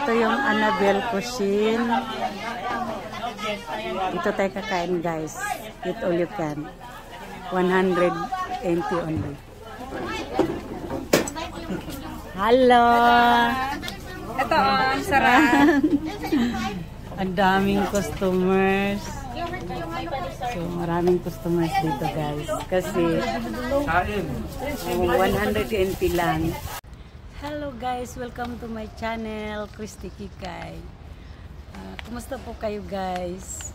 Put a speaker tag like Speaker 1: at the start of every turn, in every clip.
Speaker 1: Ito yung Annabelle Cuisine. Ito tayo kakain guys. Eat all you can. 180 only. Hello!
Speaker 2: Ito, ang sarap.
Speaker 1: Ang daming customers. So, maraming customers dito guys. Kasi, 180 lang. Hello guys! Welcome to my channel, Christy Kikay. Kumusta po kayo guys?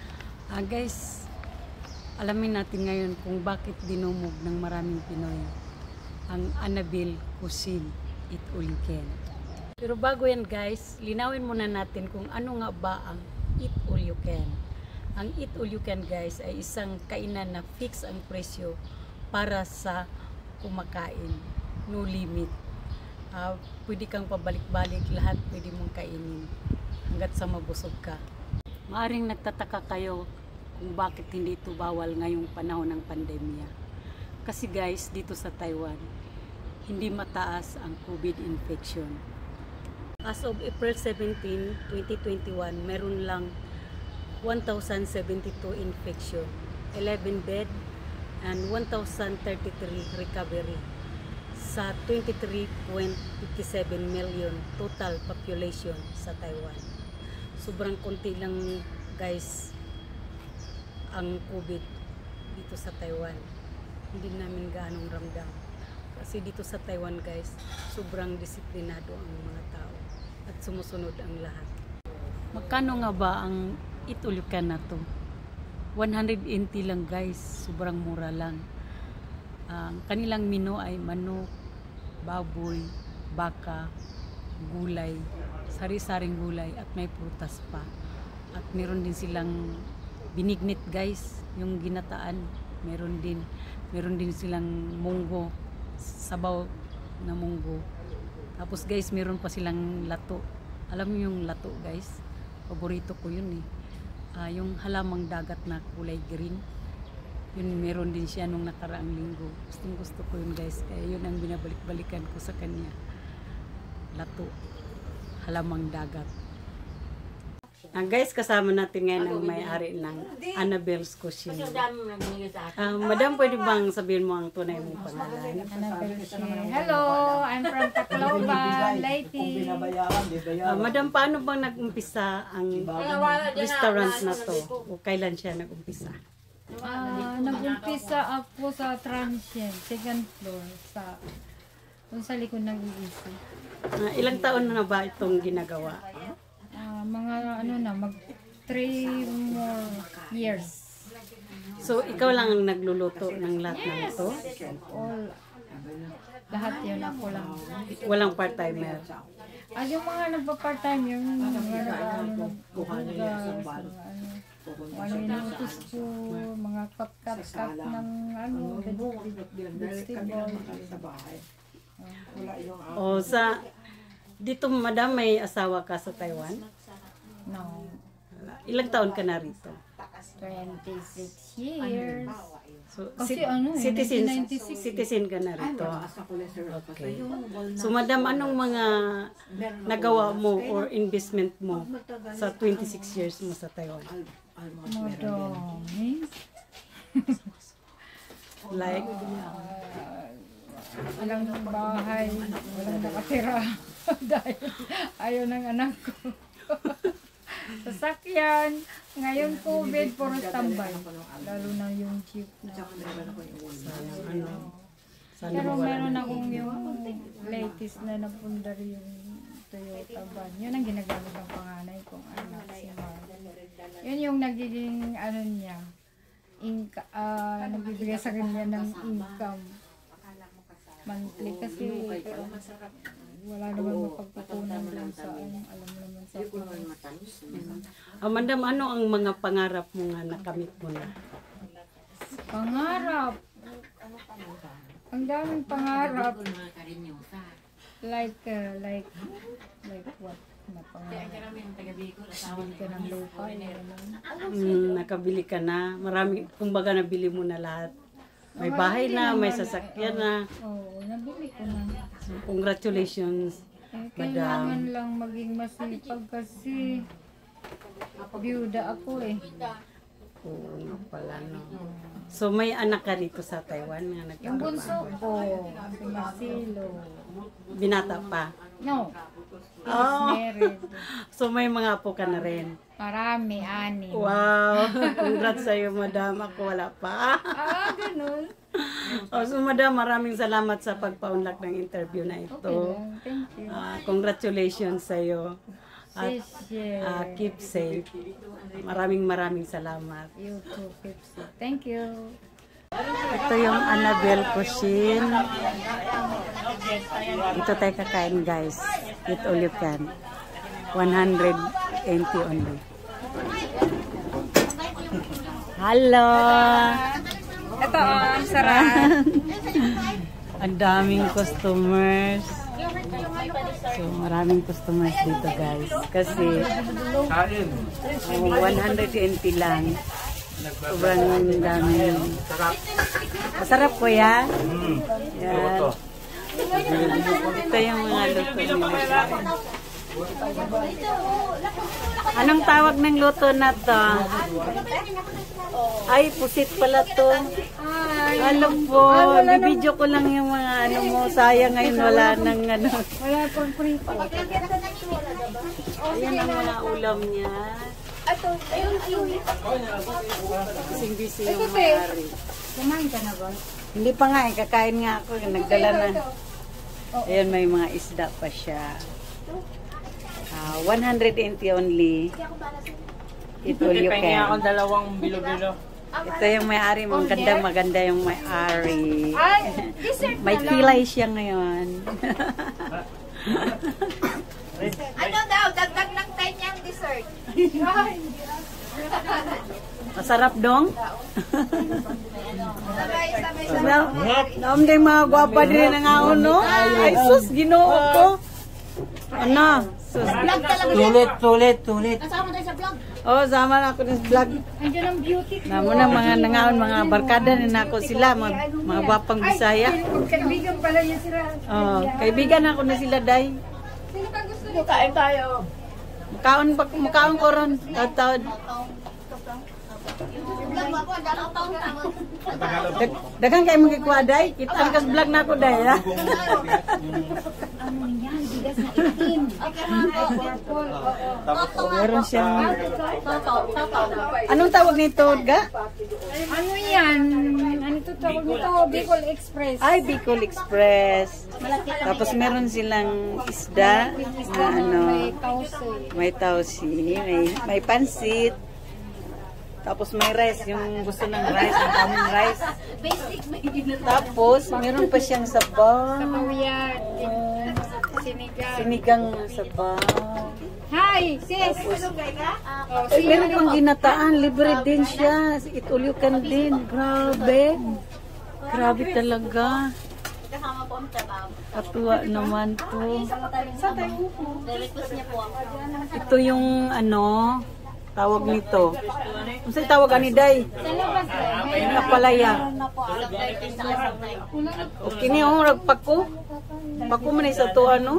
Speaker 1: Guys, alamin natin ngayon kung bakit dinumog ng maraming Pinoy ang Annabelle Cuisine Eat All You Can. Pero bago yan guys, linawin muna natin kung ano nga ba ang Eat All You Can. Ang Eat All You Can guys ay isang kainan na fix ang presyo para sa kumakain. No limit. Pwede kang pabalik-balik, lahat pwede mong kainin hanggat sa mabusog ka. Maaring nagtataka kayo kung bakit hindi ito bawal ngayong panahon ng pandemya. Kasi guys, dito sa Taiwan, hindi mataas ang COVID infection. As of April 17, 2021, meron lang 1,072 infection, 11 dead, and 1,033 recovery sa 23.57 million total population sa Taiwan. Sobrang konti lang guys ang COVID dito sa Taiwan. Hindi namin gaanong ramdam. Kasi dito sa Taiwan guys, sobrang disiplinado ang mga tao at sumusunod ang lahat. Magkano nga ba ang Eat All You Can na to? 180 lang guys, sobrang mura lang. Ang kanilang menu ay manok, baboy, baka, gulay, sari-saring gulay at may prutas pa. At meron din silang binignit guys, yung ginataan, meron din silang munggo, sabaw na munggo. Tapos guys, meron pa silang lato. Alam mo yung lato guys? Paborito ko yun eh. Yung halamang dagat na kulay green. Yun, meron din siya nung nakaraang linggo. Gusto ko yun guys. Kaya yun ang binabalik-balikan ko sa kanya. Lato. Halamang dagat. Guys, kasama natin ngayon ang may-ari ng Annabelle's Cuisine. Madam, pwede bang sabihin mo ang tunay mong pangalan?
Speaker 2: Annabelle Cuisine. Hello, I'm from Tacloban, Leyte.
Speaker 1: Madam, paano bang nag-umpisa ang restaurant na to? O kailan siya nag-umpisa?
Speaker 2: Nag-umpisa ako sa transient, second floor, kung sa likod ng EEC.
Speaker 1: Ilang taon na ba itong ginagawa?
Speaker 2: Mga mag 3 more years.
Speaker 1: So, ikaw lang ang nagluluto ng lahat ng ito?
Speaker 2: Lahat yun, ako lang.
Speaker 1: Walang part-timer?
Speaker 2: Yung mga nagpa-part-time, yung mga naghugas, mga inutos ko, mga cut ng vegetable.
Speaker 1: Dito madam, may asawa ka sa Taiwan?
Speaker 2: No.
Speaker 1: Ilang taon ka na rito?
Speaker 2: 26 years.
Speaker 1: So,
Speaker 2: Kasi
Speaker 1: citizen ka na rito. Okay. So madam, anong mga nagawa mo or investment mo sa 26 years mo sa Taiwan?
Speaker 2: Madami.
Speaker 1: Like?
Speaker 2: Walang bahay, walang nakatira. Dahil ayaw ng anak ko. Sasakyan, ngayon COVID, puro tambay. Lalo na yung jeep na. Pero meron akong yung latest na napundar yung Toyota van. Yun ang ginagamit ng panganay kong anak, si Mar. Yun yung nagiging niya, nagbibigay sa kanya ng income monthly kasi wala naman mapagpupunan lang sa alam naman sa
Speaker 1: Madam, ano ang mga pangarap mo nga nakamit mo na?
Speaker 2: Pangarap? Ang daming pangarap. Like what? Na pangarap? Nakabili ka ng lupa.
Speaker 1: Nakabili ka na. Marami, kumbaga nabili mo na lahat. May bahay na, may sasakyan na.
Speaker 2: Oo, nabili ko na.
Speaker 1: So, congratulations.
Speaker 2: Kailangan lang maging masipag kasi byuda ako eh.
Speaker 1: Oo nga pala, no. So, may anak ka dito sa Taiwan nga
Speaker 2: Yung bunso
Speaker 1: nagtatrabaho?
Speaker 2: ko, si Marcelo.
Speaker 1: Binata pa?
Speaker 2: No, he's
Speaker 1: Oh.
Speaker 2: married.
Speaker 1: So, may mga apo ka na rin?
Speaker 2: Marami, 6.
Speaker 1: Wow! Congrats sa'yo, madam. Ako wala pa.
Speaker 2: Ganun.
Speaker 1: Oh, so, madam, maraming salamat sa pagpaunlak ng interview na ito.
Speaker 2: Okay lang, thank you.
Speaker 1: Congratulations sa'yo. At
Speaker 2: Sisye.
Speaker 1: keep safe. Maraming salamat.
Speaker 2: You too, Pepsi. Thank you.
Speaker 1: Ito yung Annabelle Cuisine. Ito tayo kakain, guys. Eat all you can. 180 only. Hello!
Speaker 2: Ito, ang sarap.
Speaker 1: Ang daming customers. So, maraming customers dito, guys. Kasi, 120 lang. Sobrang dami. Masarap po yan. Yan. Ito yung mga luto nila. Anong tawag ng luto na to? Ay, pusit pala to. Alam po, bibidyo ko lang yung mga ano mo. Sayang ngayon wala nang ano.
Speaker 2: Wala pang prito.
Speaker 1: Ayan ang mga ulam niya. Busy yung mayari.
Speaker 2: Kumain ka na ba?
Speaker 1: Hindi pa nga, kakain nga ako. Nagdala na. Ayan, may mga isda pa siya. 180 only. Ito you can.
Speaker 3: Dalawang bilo-bilo.
Speaker 1: Ito yung may-ari. Maganda yung may-ari.
Speaker 2: Ay, dessert
Speaker 1: May kilay siya ngayon.
Speaker 4: Ano daw? Dagdag ng 10 yung dessert.
Speaker 1: Masarap dong.
Speaker 4: Sabay-sabay.
Speaker 1: Naam din mga gwapa din ang aon, no? Ay, sus, ginoo ko. Ano? Sus.
Speaker 3: Tulit.
Speaker 4: Kasama tayo sa vlog.
Speaker 1: Oh, sama na ako ng vlog.
Speaker 2: Andiyan ang beauty ko.
Speaker 1: Namo na mga nangaon, mga barkada na nako sila, mga gwapang Bisaya.
Speaker 2: Kaibigan pala niya sila.
Speaker 1: Oh, kaibigan ako na sila, day.
Speaker 2: Sino ka gusto niyo?
Speaker 4: Kain tayo.
Speaker 1: Mukaon ko ron. Taon.
Speaker 4: Vlog mo ako. Dalawang taon ka.
Speaker 1: Dagang kayo magkikuha, day. Kita kas vlog na ako, day. Ha?
Speaker 2: Ano yan? Bigas na itim.
Speaker 4: Okay, mga po.
Speaker 1: Oh, meron siyang...
Speaker 4: Toto.
Speaker 1: Anong tawag nito, ga?
Speaker 2: Ano yan? Ano ito tawag nito? Bicol Express.
Speaker 1: Ay, Bicol Express. Tapos meron silang isda na ano,
Speaker 2: May kausoy.
Speaker 1: may tausi, may pansit. Tapos may rice, yung gusto ng rice, ang daming rice.
Speaker 4: Basic may ginagawa.
Speaker 1: Tapos meron pa siyang sabaw.
Speaker 2: Kapawiyan. Sinigang.
Speaker 1: Sinigang sabaw.
Speaker 2: Hi, sis!
Speaker 1: Ay, meron pang ginataan, libre din siya. Eat all you can din. Grabe. Grabe talaga.
Speaker 4: Kasama po ang trabaho.
Speaker 1: Katuwa naman to.
Speaker 4: Request niya po ako.
Speaker 1: Ito yung ano, tawag nito. Kung sa'yo tawag ani day?
Speaker 2: Sa labas eh.
Speaker 1: Yung kapalaya.
Speaker 4: Na po. Alam tayo sa asang tayo.
Speaker 1: Okay niyo, ragpako. Pako man sa to ano.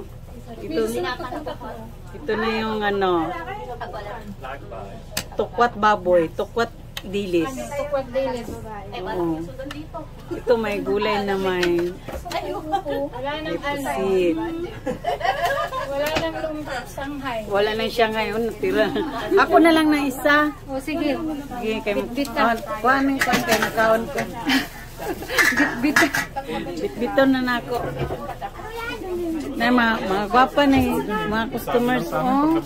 Speaker 1: Ito na yung ano, tukwat baboy, tukwat dilis.
Speaker 2: Tukwat dilis.
Speaker 1: Oo. Ito may gulay na may
Speaker 2: Wala nang ano.
Speaker 1: pusit.
Speaker 2: Wala nang Shanghai.
Speaker 1: Wala na siya ngayon, tira. Ako na lang na isa.
Speaker 2: O sige.
Speaker 1: Sige, kay kuhanin ko kay nakaon ko. Bitbito na nako. Na mga gwapa na mga customers. Oh.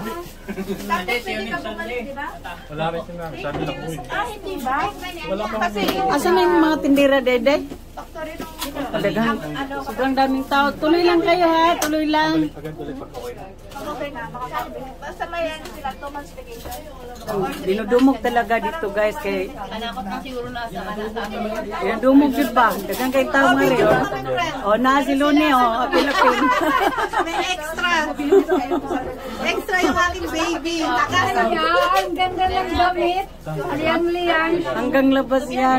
Speaker 3: Wala rin siya na. Sabi na po.
Speaker 4: Hindi ba?
Speaker 3: Wala pang
Speaker 1: Asa na yung mga tindera, Dede? Talagang sobrang daming tao. Tuloy lang kayo, ha? Tuloy lang.
Speaker 3: agad ulit pag-uwi.
Speaker 4: Okay na. Basta may ano sila, 2 months vacation.
Speaker 1: Dinudumog talaga dito guys kay
Speaker 4: Kanakot na siguro na sa kanata.
Speaker 1: dinudumog jud ba? Daghang kay tawo nga rin. Oh, na si Lune oh, apil-apil.
Speaker 4: May extra. Extra yung aking baby. Nakasal.
Speaker 2: Ang ganda ng damit. Liyang-liyang.
Speaker 1: Hanggang labas yan.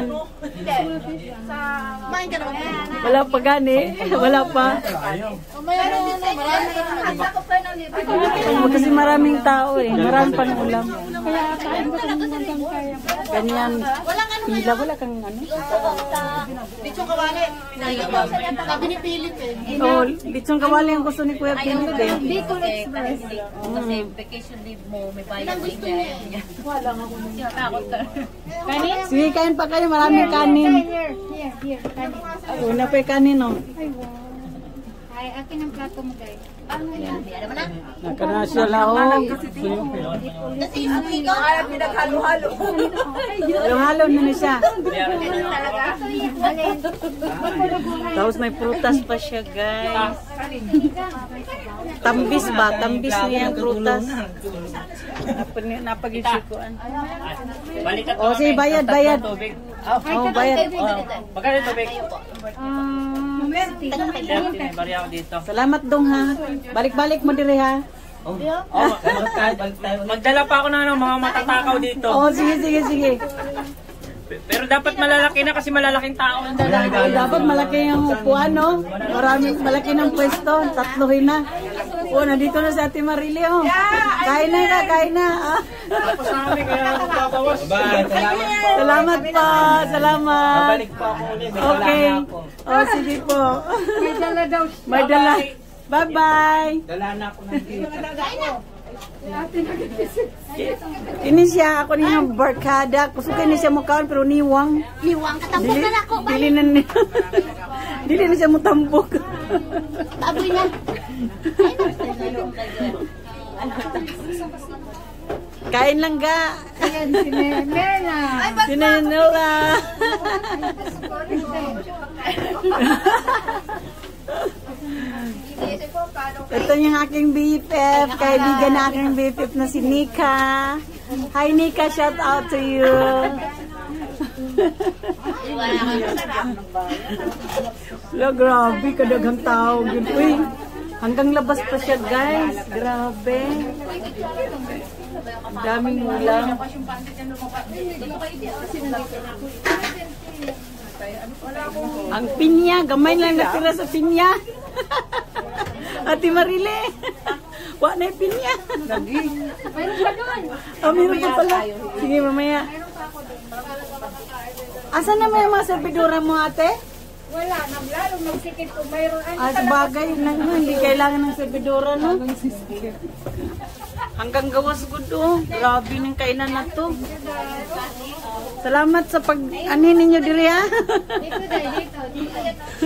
Speaker 4: Kumain ka naman.
Speaker 1: Wala pa gani. Wala pa.
Speaker 4: Meron din sa handa ko pa ng libre.
Speaker 1: Kasi maraming tao eh. Marami pang ulam.
Speaker 2: Kaya kain ko ng hanggang kaya.
Speaker 1: Ganyan.
Speaker 4: Walang ano
Speaker 1: Pila, wala kang ano.
Speaker 4: Lechong kawali. Sabi ni Philip eh.
Speaker 1: Oh, litsong kawali ang gusto ni Kuya Philip eh.
Speaker 2: Bicol Express.
Speaker 5: Kasi vacation leave mo, may bayad din niya. Wala nga ako nung takot ka.
Speaker 2: Kanin?
Speaker 1: Sige, kain pa kayo. Maraming kanin.
Speaker 2: Here. Kanin.
Speaker 1: Una pa yung kanin oh.
Speaker 2: Ay, wow. Ay, akin ang plato mo, guys.
Speaker 1: Nakana siya lahog.
Speaker 4: Kasi ikaw ay pinaghalo-halo.
Speaker 1: Halo-halo na siya.
Speaker 4: Talaga.
Speaker 1: Tapos may prutas pa siya guys. Tambis ba? Tambis niya ang prutas. Napag-isikuan.
Speaker 3: Balik ka
Speaker 1: O sige, bayad.
Speaker 3: tubig.
Speaker 1: Oh, bayad.
Speaker 3: Magkano tubig? Bari ako dito.
Speaker 1: Salamat dong ha. Balik-balik mo dire ha.
Speaker 3: Magdala pa ako ng mga matatakaw dito.
Speaker 1: Oh, sige.
Speaker 3: Pero dapat malalaki na kasi malalaking tao ang dala.
Speaker 1: Dapat malaki yung upuan, no? Malaki ng pwesto. Tatlohin na. Oh, nandito na si Ate Marili, oh. Kain na. Ah.
Speaker 3: Tapos na kami kaya magpapawas. Bye.
Speaker 1: Salamat po. Salamat.
Speaker 3: Babalik pa ako ulit.
Speaker 1: Okay. Oh, sige po.
Speaker 2: May dala daw.
Speaker 1: May dala. Bye-bye.
Speaker 3: Dala na ako ng dito.
Speaker 1: Ini siya, ako niyang barkada. Gusto kayo niya mukhaan, pero niwang.
Speaker 4: Liwang katapos na ako.
Speaker 1: Dili na niya. Dili na siya mutambok.
Speaker 4: Taboy na.
Speaker 1: Kain lang ga.
Speaker 2: Ayan, si Mena.
Speaker 1: Sinanula. Ito yung aking BFF. Kaibigan na aking BFF na si Nika. Hi Nika, shout out to you. Lo, grabe, kadaghang tao. Uy, hanggang labas pa siya guys. Grabe. Daming ulam. Ang pinya, gamay lang natira sa pinya. Ate Marile. Wa na yung pinya.
Speaker 2: Mayroon pa doon.
Speaker 1: Oh, meron pa pala. Sige, mamaya. Asan na may mga servidora mo, ate?
Speaker 2: Wala, lalo magsikip kung mayroon.
Speaker 1: Sa bagay, hindi kailangan ng servidora, no? Hanggang gawas ko do. Grabe ng kainan na to. Salamat sa pag-anin ninyo diri, ha?
Speaker 2: Dito.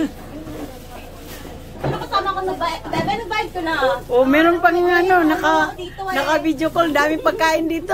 Speaker 4: Kasama ko na bebe, nag-vibe ko na.
Speaker 1: Oh, meron pang naka-video call. Dami pagkain dito.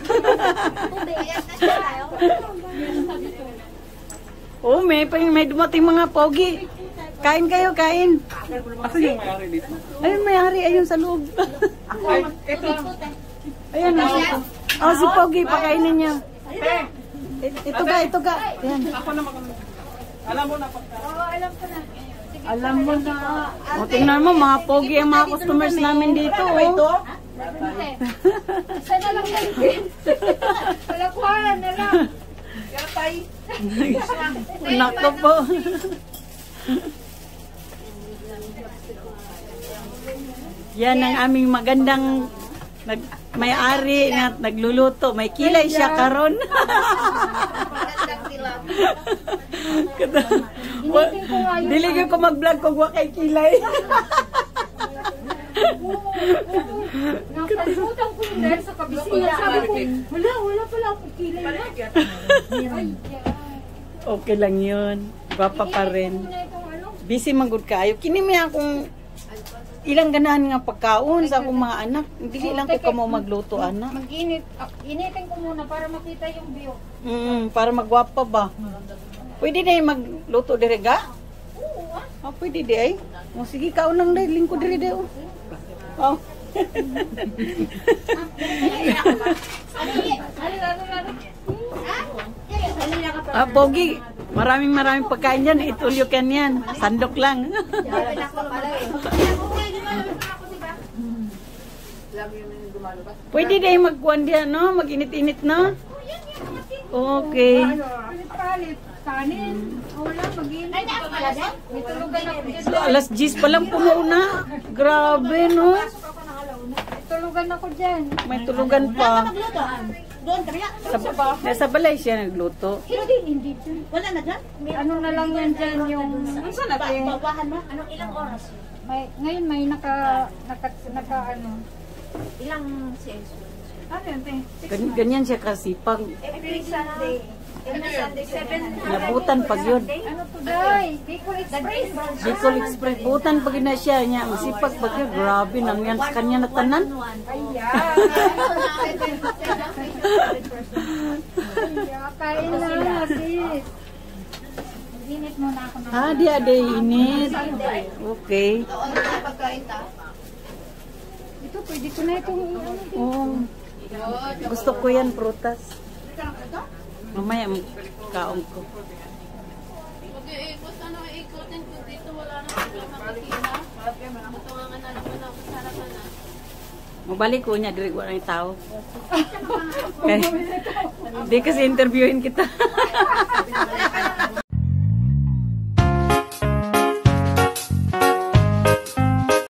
Speaker 1: Oh, may dumating mga pogi. Kain kayo, kain.
Speaker 3: Asan yung mayari dito?
Speaker 1: Ayun, may-ari. Ayun sa loob.
Speaker 3: Ay, ito.
Speaker 1: Ayun, oh, si Pogi, pakainin niya. Ito ga. Yan.
Speaker 3: Ako na alam mo na pagka.
Speaker 1: Alam mo na. O, tingnan mo, mga Pogi ang mga customers namin dito. Oh.
Speaker 2: Sana lang nalipin. Wala kuhanan na lang.
Speaker 1: Nako po. Yan ang aming magandang may-ari na nagluluto. May kilay siya karon. Dili ko mag-vlog kung wa kay kilay.
Speaker 2: Nakalimutan ko yun dahil sa kabisina. Sabi ko, wala pala akong kilay na.
Speaker 1: Okay lang yun. Gwapa pa rin. Busy manggod kayo. Kinimi akong ilang ganahan nga pagkaon sa akong mga anak. Hindi lang ko kamo magluto, anak.
Speaker 2: Mag-init. Initin ko muna para makita yung view.
Speaker 1: Para magwapa ba? Pwede na yung magluto dire ga? Pwede di ay. O sige, kaon lang dahil lingko dire di. Oh. Ah, Pogi, maraming pagkain dyan. Itulyo ka niyan. Sandok lang. Pwede dahil magkuhan diyan, no? Mag-init-init, no? Okay.
Speaker 2: Palit, kanin. Wala, mag-init. May tulugan ako dyan.
Speaker 1: So, alas 10 pa lang pumuna. Grabe, no?
Speaker 2: May tulugan ako dyan.
Speaker 1: May tulugan pa.
Speaker 4: Doon, kaya.
Speaker 1: Nasa balay siya nagluto.
Speaker 2: Hindi dyan.
Speaker 4: Wala na dyan?
Speaker 2: Ano na lang yan dyan yung...
Speaker 4: Bawahan mo?
Speaker 5: Anong ilang oras yun?
Speaker 2: Ngayon may naka ano.
Speaker 5: Ilang sales?
Speaker 2: Ano yun, te?
Speaker 1: Ganyan siya kasipag.
Speaker 5: Every Sunday. Every Sunday, 7.
Speaker 1: Nabutan pag yun.
Speaker 2: Ano to, day? Bicol Express.
Speaker 1: Bicol Express. Butan pag na siya niya. Masipag pag yun. Grabe nang yan sa kanya na tanan.
Speaker 2: Ayan. Kain na, sis. Init muna ako na.
Speaker 1: Ah, di ada init. Okay.
Speaker 2: Ito, pwede ko na itong...
Speaker 1: Oh. Gusto ko yan, prutas. Mamaya kaong ko.
Speaker 6: Mag-iikot, ano iikutin ko dito, wala na sila makikita. Matungangan na naman ako sa harapan na.
Speaker 1: Mabalik ko niya, diri wala yung tao. Di kasi interviewin kita.